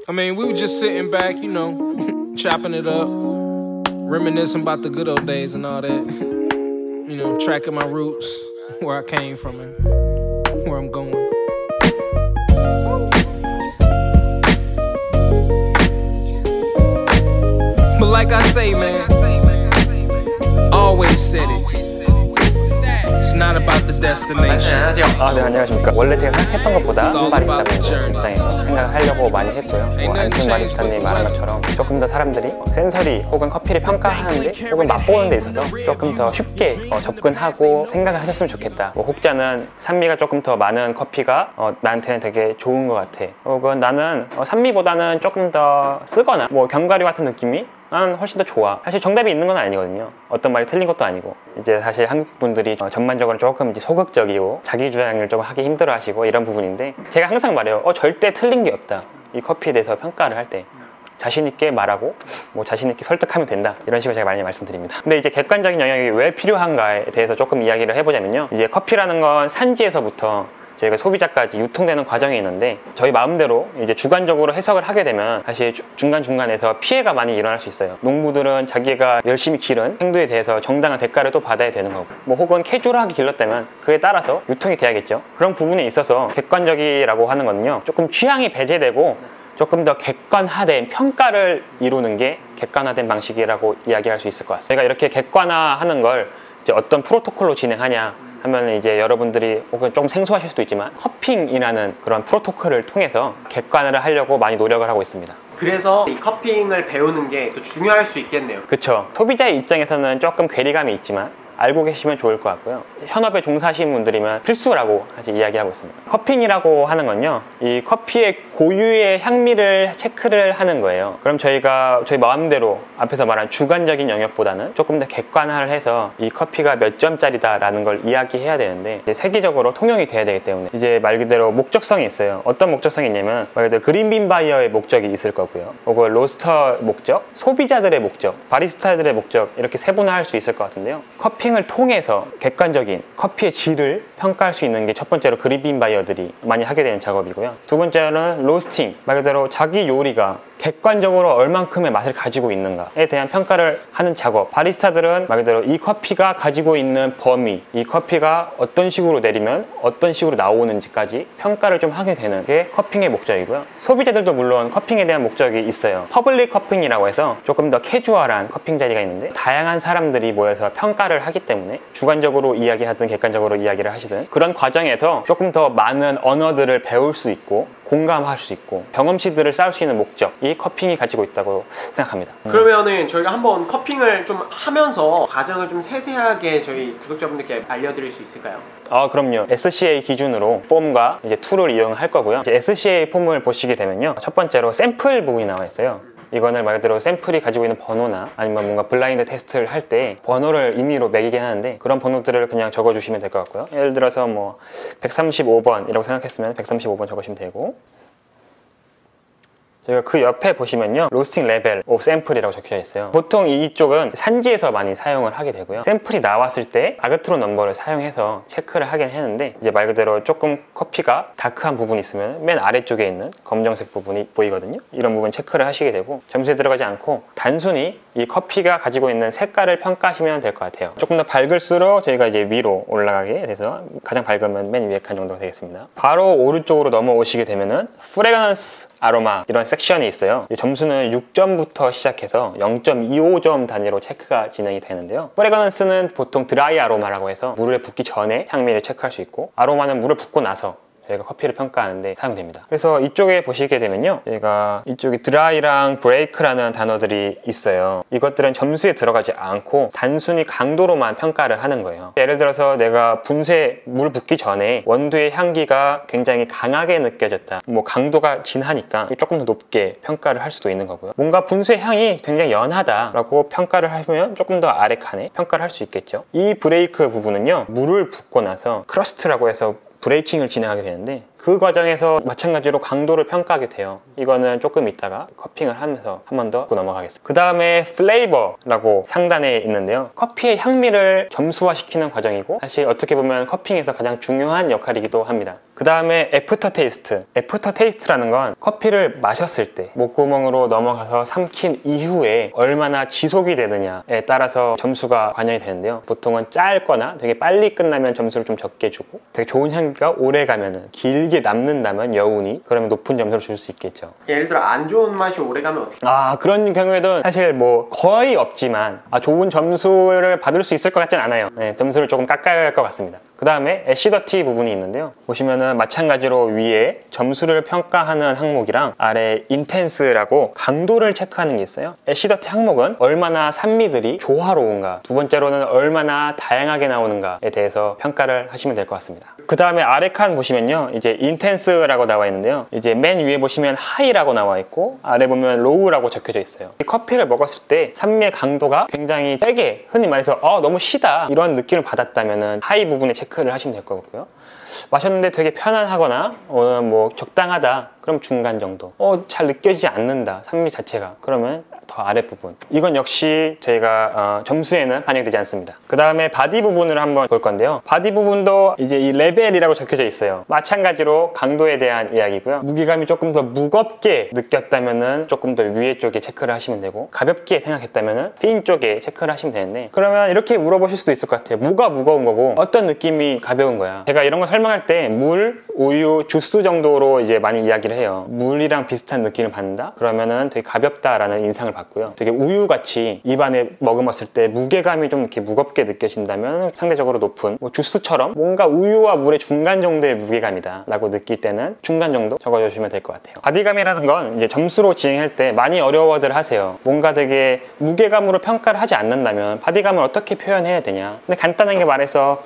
I mean, we were just sitting back, you know, chopping it up, reminiscing about the good old days and all that. You know, tracking my roots, where I came from and where I'm going. But like I say, man, always said it. It's not about the destination. 안녕하세요. 네, 안녕하십니까. 원래 제가 생각했던 것보다 한 바리스타 입장에서 생각을 하려고 많이 했고요. 안튼 바리스타님 말한 것처럼 조금 더 사람들이 센서리 혹은 커피를 평가하는데 혹은 맛보는 데 있어서 조금 더 쉽게 접근하고 생각을 하셨으면 좋겠다. 혹자는 산미가 조금 더 많은 커피가 나한테는 되게 좋은 것 같아. 혹은 나는 산미보다는 조금 더 쓰거나 견과류 같은 느낌이 나는 훨씬 더 좋아. 사실 정답이 있는 건 아니거든요. 어떤 말이 틀린 것도 아니고. 이제 사실 한국 분들이 전반적으로 조금 이제 소극적이고 자기 주장을 좀 하기 힘들어 하시고 이런 부분인데, 제가 항상 말해요. 절대 틀린 게 없다. 이 커피에 대해서 평가를 할 때 자신 있게 말하고 자신 있게 설득하면 된다, 이런 식으로 제가 많이 말씀드립니다. 근데 이제 객관적인 영역이 왜 필요한가에 대해서 조금 이야기를 해보자면요, 이제 커피라는 건 산지에서부터 저희가 소비자까지 유통되는 과정이 있는데, 저희 마음대로 이제 주관적으로 해석을 하게 되면 사실 중간중간에서 피해가 많이 일어날 수 있어요. 농부들은 자기가 열심히 기른 행도에 대해서 정당한 대가를 또 받아야 되는 거고, 혹은 캐주얼하게 길렀다면 그에 따라서 유통이 돼야겠죠. 그런 부분에 있어서 객관적이라고 하는 거는요, 조금 취향이 배제되고 조금 더 객관화된 평가를 이루는 게 객관화된 방식이라고 이야기할 수 있을 것 같습니다. 제가 이렇게 객관화하는 걸 이제 어떤 프로토콜로 진행하냐 하면, 이제 여러분들이 혹은 좀 생소하실 수도 있지만 커핑이라는 그런 프로토콜을 통해서 객관화를 하려고 많이 노력을 하고 있습니다. 그래서 이 커핑을 배우는 게 또 중요할 수 있겠네요. 그쵸. 소비자의 입장에서는 조금 괴리감이 있지만 알고 계시면 좋을 것 같고요. 현업에 종사하시는 분들이면 필수라고 사실 이야기하고 있습니다. 커핑이라고 하는 건요, 이 커피의 고유의 향미를 체크를 하는 거예요. 그럼 저희 마음대로 앞에서 말한 주관적인 영역보다는 조금 더 객관화를 해서 이 커피가 몇 점짜리다 라는 걸 이야기해야 되는데, 이제 세계적으로 통용이 돼야 되기 때문에 이제 말 그대로 목적성이 있어요. 어떤 목적성이 있냐면 말 그대로 그린빈 바이어의 목적이 있을 거고요, 혹은 로스터 목적, 소비자들의 목적, 바리스타들의 목적, 이렇게 세분화할 수 있을 것 같은데요. 커핑을 통해서 객관적인 커피의 질을 평가할 수 있는 게 첫 번째로 그린빈 바이어들이 많이 하게 되는 작업이고요. 두 번째는 로스팅, 말 그대로 자기 요리가 객관적으로 얼만큼의 맛을 가지고 있는가에 대한 평가를 하는 작업. 바리스타들은 말 그대로 이 커피가 가지고 있는 범위, 이 커피가 어떤 식으로 내리면 어떤 식으로 나오는지까지 평가를 좀 하게 되는 게 커핑의 목적이고요. 소비자들도 물론 커핑에 대한 목적이 있어요. 퍼블릭 커핑이라고 해서 조금 더 캐주얼한 커핑 자리가 있는데, 다양한 사람들이 모여서 평가를 하기 때문에 주관적으로 이야기하든 객관적으로 이야기를 하시든 그런 과정에서 조금 더 많은 언어들을 배울 수 있고 공감할 수 있고 경험치들을 쌓을 수 있는 목적이 커핑이 가지고 있다고 생각합니다. 그러면은 저희가 한번 커핑을 좀 하면서 과정을 좀 세세하게 저희 구독자분들께 알려드릴 수 있을까요? 그럼요. SCA 기준으로 폼과 이제 툴을 이용할 거고요. 이제 SCA 폼을 보시게 되면요, 첫 번째로 샘플 부분이 나와 있어요. 이거는 말 그대로 샘플이 가지고 있는 번호나 아니면 뭔가 블라인드 테스트를 할 때 번호를 임의로 매기긴 하는데, 그런 번호들을 그냥 적어주시면 될 것 같고요. 예를 들어서 135번 이라고 생각했으면 135번 적으시면 되고, 저희가 그 옆에 보시면요, 로스팅 레벨 오브 샘플이라고 적혀져 있어요. 보통 이쪽은 산지에서 많이 사용을 하게 되고요, 샘플이 나왔을 때 아그트론 넘버를 사용해서 체크를 하긴 했는데, 이제 말 그대로 조금 커피가 다크한 부분이 있으면 맨 아래쪽에 있는 검정색 부분이 보이거든요. 이런 부분 체크를 하시게 되고, 점수에 들어가지 않고 단순히 이 커피가 가지고 있는 색깔을 평가하시면 될 것 같아요. 조금 더 밝을수록 저희가 이제 위로 올라가게 돼서 가장 밝으면 맨 위에 칸 정도가 되겠습니다. 바로 오른쪽으로 넘어오시게 되면은 프레그넌스 아로마 이런 섹션이 있어요. 점수는 6점부터 시작해서 0.25점 단위로 체크가 진행이 되는데요. 프레그넌스는 보통 드라이 아로마라고 해서 물에 붓기 전에 향미를 체크할 수 있고, 아로마는 물을 붓고 나서 저희가 커피를 평가하는데 사용됩니다. 그래서 이쪽에 보시게 되면요, 저희가 이쪽에 드라이랑 브레이크라는 단어들이 있어요. 이것들은 점수에 들어가지 않고 단순히 강도로만 평가를 하는 거예요. 예를 들어서 내가 분쇄 물 붓기 전에 원두의 향기가 굉장히 강하게 느껴졌다, 강도가 진하니까 조금 더 높게 평가를 할 수도 있는 거고요. 뭔가 분쇄 향이 굉장히 연하다라고 평가를 하면 조금 더 아래 칸에 평가를 할 수 있겠죠. 이 브레이크 부분은요, 물을 붓고 나서 크러스트라고 해서 브레이킹을 진행하게 되는데, 그 과정에서 마찬가지로 강도를 평가하게 돼요. 이거는 조금 있다가 커핑을 하면서 한 번 더 넘어가겠습니다. 그 다음에 플레이버라고 상단에 있는데요. 커피의 향미를 점수화시키는 과정이고 사실 어떻게 보면 커핑에서 가장 중요한 역할이기도 합니다. 그 다음에 애프터 테이스트. 애프터 테이스트라는 건 커피를 마셨을 때 목구멍으로 넘어가서 삼킨 이후에 얼마나 지속이 되느냐에 따라서 점수가 반영이 되는데요. 보통은 짧거나 되게 빨리 끝나면 점수를 좀 적게 주고 되게 좋은 향기가 오래 가면은 길게 남는다면 여운이 그러면 높은 점수를 줄 수 있겠죠. 예를 들어 안 좋은 맛이 오래 가면 어떻게? 그런 경우에도 사실 뭐 거의 없지만 좋은 점수를 받을 수 있을 것 같진 않아요. 네, 점수를 조금 깎아야 할 것 같습니다. 그 다음에 애시더티 부분이 있는데요. 보시면은 마찬가지로 위에 점수를 평가하는 항목이랑 아래 인텐스라고 강도를 체크하는 게 있어요. 애시더티 항목은 얼마나 산미들이 조화로운가, 두 번째로는 얼마나 다양하게 나오는가에 대해서 평가를 하시면 될 것 같습니다. 그 다음에 아래 칸 보시면요, 이제 인텐스라고 나와 있는데요. 이제 맨 위에 보시면 하이라고 나와 있고 아래 보면 로우라고 적혀져 있어요. 이 커피를 먹었을 때 산미의 강도가 굉장히 세게, 흔히 말해서 너무 시다 이런 느낌을 받았다면은 하이 부분에 체크를 하시면 될 거고요. 마셨는데 되게 편안하거나 뭐 적당하다 그럼 중간 정도, 잘 느껴지지 않는다 산미 자체가, 그러면 더 아랫부분. 이건 역시 저희가 점수에는 반영되지 않습니다. 그 다음에 바디 부분을 한번 볼 건데요. 바디 부분도 이제 이 레벨이라고 적혀져 있어요. 마찬가지로 강도에 대한 이야기고요. 무게감이 조금 더 무겁게 느꼈다면은 조금 더 위에 쪽에 체크를 하시면 되고, 가볍게 생각했다면은 핀 쪽에 체크를 하시면 되는데, 그러면 이렇게 물어보실 수도 있을 것 같아요. 뭐가 무거운 거고 어떤 느낌이 가벼운 거야? 제가 이런 거 설명할 때 물, 우유, 주스 정도로 이제 많이 이야기를 해요. 물이랑 비슷한 느낌을 받는다? 그러면은 되게 가볍다라는 인상을 받고요. 되게 우유같이 입안에 머금었을 때 무게감이 좀 이렇게 무겁게 느껴진다면 상대적으로 높은, 뭐 주스처럼 뭔가 우유와 물의 중간 정도의 무게감이다 라고 느낄 때는 중간 정도 적어주시면 될 것 같아요. 바디감이라는 건 이제 점수로 진행할 때 많이 어려워들 하세요. 뭔가 되게 무게감으로 평가를 하지 않는다면 바디감을 어떻게 표현해야 되냐. 근데 간단하게 말해서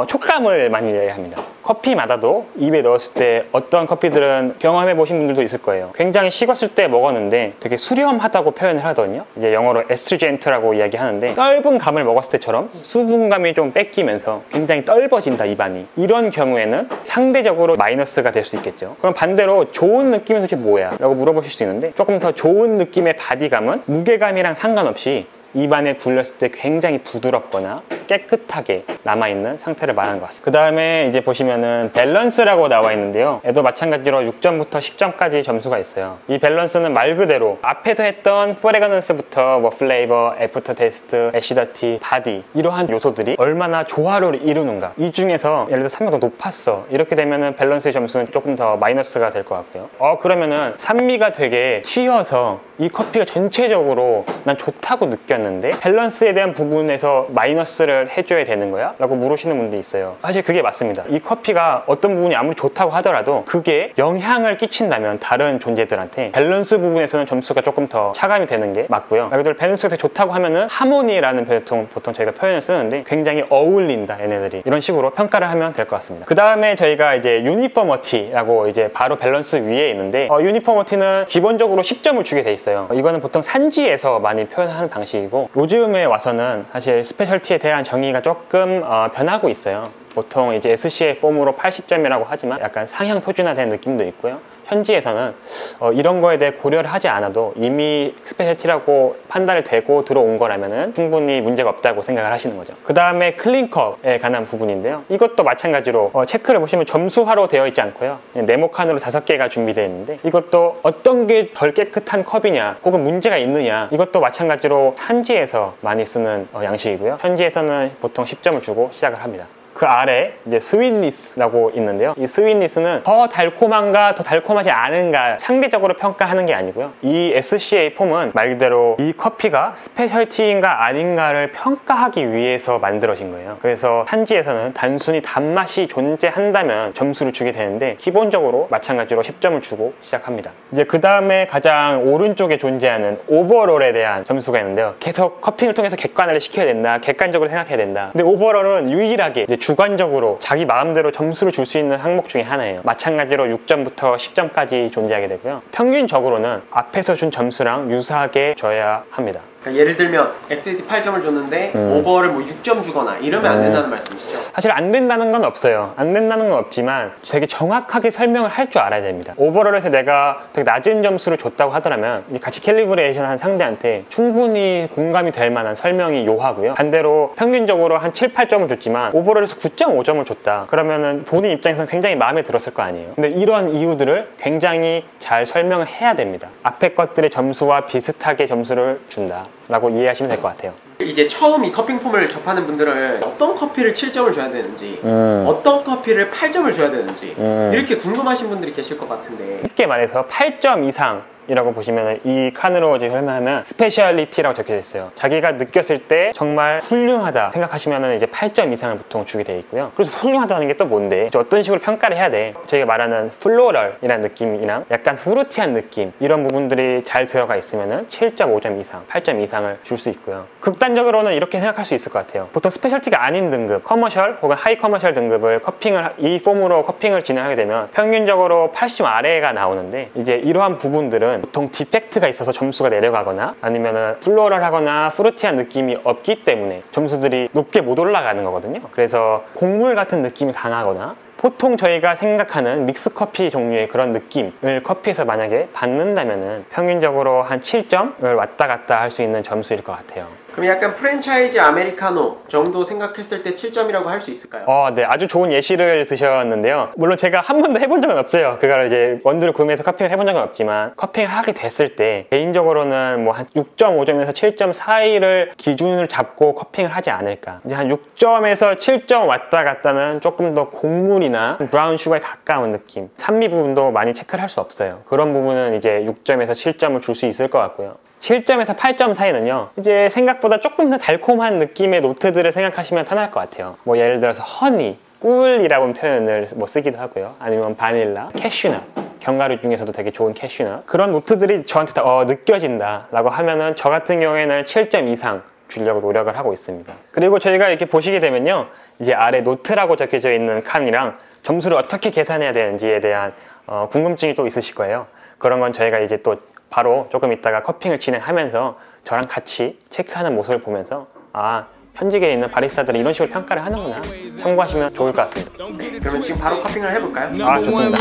촉감을 많이 이야기합니다. 커피마다도 입에 넣었을 때 어떤 커피들은 경험해 보신 분들도 있을 거예요. 굉장히 식었을 때 먹었는데 되게 수렴하다고 표현을 하거든요. 이제 영어로 에스트리젠트라고 이야기하는데, 떫은 감을 먹었을 때처럼 수분감이 좀 뺏기면서 굉장히 떫어진다 입안이. 이런 경우에는 상대적으로 마이너스가 될 수 있겠죠. 그럼 반대로 좋은 느낌은 도대체 뭐야? 라고 물어보실 수 있는데, 조금 더 좋은 느낌의 바디감은 무게감이랑 상관없이 입안에 굴렸을 때 굉장히 부드럽거나 깨끗하게 남아있는 상태를 말하는 것 같습니다. 그 다음에 이제 보시면은 밸런스라고 나와 있는데요. 얘도 마찬가지로 6점부터 10점까지 점수가 있어요. 이 밸런스는 말 그대로 앞에서 했던 프레그넌스부터 뭐 플레이버, 애프터 테이스트, 애시더티, 바디, 이러한 요소들이 얼마나 조화를 이루는가. 이 중에서 예를 들어 3이 더 높았어. 이렇게 되면은 밸런스의 점수는 조금 더 마이너스가 될 것 같고요. 그러면은 산미가 되게 튀어서 이 커피가 전체적으로 난 좋다고 느꼈는데 밸런스에 대한 부분에서 마이너스를 해줘야 되는 거야? 라고 물으시는 분도 있어요. 사실 그게 맞습니다. 이 커피가 어떤 부분이 아무리 좋다고 하더라도 그게 영향을 끼친다면 다른 존재들한테 밸런스 부분에서는 점수가 조금 더 차감이 되는 게 맞고요. 말 그대로 밸런스가 되게 좋다고 하면은 하모니라는 보통 저희가 표현을 쓰는데 굉장히 어울린다 얘네들이, 이런 식으로 평가를 하면 될 것 같습니다. 그 다음에 저희가 이제 유니포머티라고 이제 바로 밸런스 위에 있는데, 유니포머티는 기본적으로 10점을 주게 돼 있어요. 이거는 보통 산지에서 많이 표현하는 방식이고, 요즘에 와서는 사실 스페셜티에 대한 정의가 조금 변하고 있어요. 보통 이제 SCA 폼으로 80점이라고 하지만 약간 상향 표준화된 느낌도 있고요. 현지에서는 이런 거에 대해 고려를 하지 않아도 이미 스페셜티라고 판단이 되고 들어온 거라면 충분히 문제가 없다고 생각을 하시는 거죠. 그 다음에 클린컵에 관한 부분인데요. 이것도 마찬가지로 체크를 보시면 점수화로 되어 있지 않고요. 네모칸으로 5개가 준비되어 있는데, 이것도 어떤 게 덜 깨끗한 컵이냐 혹은 문제가 있느냐, 이것도 마찬가지로 산지에서 많이 쓰는 양식이고요. 현지에서는 보통 10점을 주고 시작을 합니다. 그 아래 이제 스윗니스라고 있는데요. 이 스윗니스는 더 달콤한가 더 달콤하지 않은가 상대적으로 평가하는 게 아니고요. 이 SCA 폼은 말 그대로 이 커피가 스페셜티인가 아닌가를 평가하기 위해서 만들어진 거예요. 그래서 산지에서는 단순히 단맛이 존재한다면 점수를 주게 되는데, 기본적으로 마찬가지로 10점을 주고 시작합니다. 이제 그 다음에 가장 오른쪽에 존재하는 오버롤에 대한 점수가 있는데요. 계속 커피를 통해서 객관화를 시켜야 된다, 객관적으로 생각해야 된다. 근데 오버롤은 유일하게 이제 주관적으로 자기 마음대로 점수를 줄 수 있는 항목 중에 하나예요. 마찬가지로 6점부터 10점까지 존재하게 되고요. 평균적으로는 앞에서 준 점수랑 유사하게 줘야 합니다. 그러니까 예를 들면 SAT 8점을 줬는데 오버를 뭐 6점 주거나 이러면 안 된다는 말씀이시죠? 사실 안 된다는 건 없어요. 안 된다는 건 없지만 되게 정확하게 설명을 할 줄 알아야 됩니다. 오버를 해서 내가 되게 낮은 점수를 줬다고 하더라면 같이 캘리브레이션 한 상대한테 충분히 공감이 될 만한 설명이 요하고요. 반대로 평균적으로 한 7, 8점을 줬지만 오버를 해서 9.5점을 줬다. 그러면은 본인 입장에서는 굉장히 마음에 들었을 거 아니에요. 근데 이런 이유들을 굉장히 잘 설명을 해야 됩니다. 앞에 것들의 점수와 비슷하게 점수를 준다 라고 이해하시면 될 것 같아요. 이제 처음 이 커핑폼을 접하는 분들은 어떤 커피를 7점을 줘야 되는지 어떤 커피를 8점을 줘야 되는지 이렇게 궁금하신 분들이 계실 것 같은데, 쉽게 말해서 8점 이상 이라고 보시면 이 칸으로 설명하면 스페셜리티라고 적혀져 있어요. 자기가 느꼈을 때 정말 훌륭하다 생각하시면 이제 8점 이상을 보통 주게 되어 있고요. 그래서 훌륭하다는 게 또 뭔데, 어떤 식으로 평가를 해야 돼? 저희가 말하는 플로럴이라는 느낌이랑 약간 프루티한 느낌, 이런 부분들이 잘 들어가 있으면 7.5점 이상, 8점 이상을 줄 수 있고요. 극단적으로는 이렇게 생각할 수 있을 것 같아요. 보통 스페셜티가 아닌 등급, 커머셜 혹은 하이 커머셜 등급을 이 폼으로 커핑을 진행하게 되면 평균적으로 80점 아래가 나오는데, 이제 이러한 부분들은 보통 디펙트가 있어서 점수가 내려가거나 아니면은 플로럴하거나 프루티한 느낌이 없기 때문에 점수들이 높게 못 올라가는 거거든요. 그래서 곡물 같은 느낌이 강하거나 보통 저희가 생각하는 믹스커피 종류의 그런 느낌을 커피에서 만약에 받는다면은 평균적으로 한 7점을 왔다 갔다 할 수 있는 점수일 것 같아요. 그럼 약간 프랜차이즈 아메리카노 정도 생각했을 때 7점이라고 할 수 있을까요? 네, 아주 좋은 예시를 드셨는데요. 물론 제가 한 번도 해본 적은 없어요. 그걸 이제 원두를 구매해서 커핑을 해본 적은 없지만, 커핑을 하게 됐을 때 개인적으로는 뭐 한 6.5점에서 7점 사이를 기준을 잡고 커핑을 하지 않을까. 이제 한 6점에서 7점 왔다 갔다는 조금 더 곡물이나 브라운 슈거에 가까운 느낌, 산미 부분도 많이 체크를 할 수 없어요. 그런 부분은 이제 6점에서 7점을 줄 수 있을 것 같고요. 7점에서 8점 사이는요, 이제 생각보다 조금 더 달콤한 느낌의 노트들을 생각하시면 편할 것 같아요. 뭐 예를 들어서 허니, 꿀이라고 표현을 쓰기도 하고요. 아니면 바닐라, 캐슈넛, 견과류 중에서도 되게 좋은 캐슈넛, 그런 노트들이 저한테 다 느껴진다 라고 하면은 저 같은 경우에는 7점 이상 주려고 노력을 하고 있습니다. 그리고 저희가 이렇게 보시게 되면요, 이제 아래 노트라고 적혀져 있는 칸이랑 점수를 어떻게 계산해야 되는지에 대한 궁금증이 또 있으실 거예요. 그런 건 저희가 이제 또 바로 조금 있다가 커핑을 진행하면서 저랑 같이 체크하는 모습을 보면서, 아, 현직에 있는 바리스타들이 이런 식으로 평가를 하는구나, 참고하시면 좋을 것 같습니다. 그러면 지금 바로 커핑을 해볼까요? 아, 좋습니다.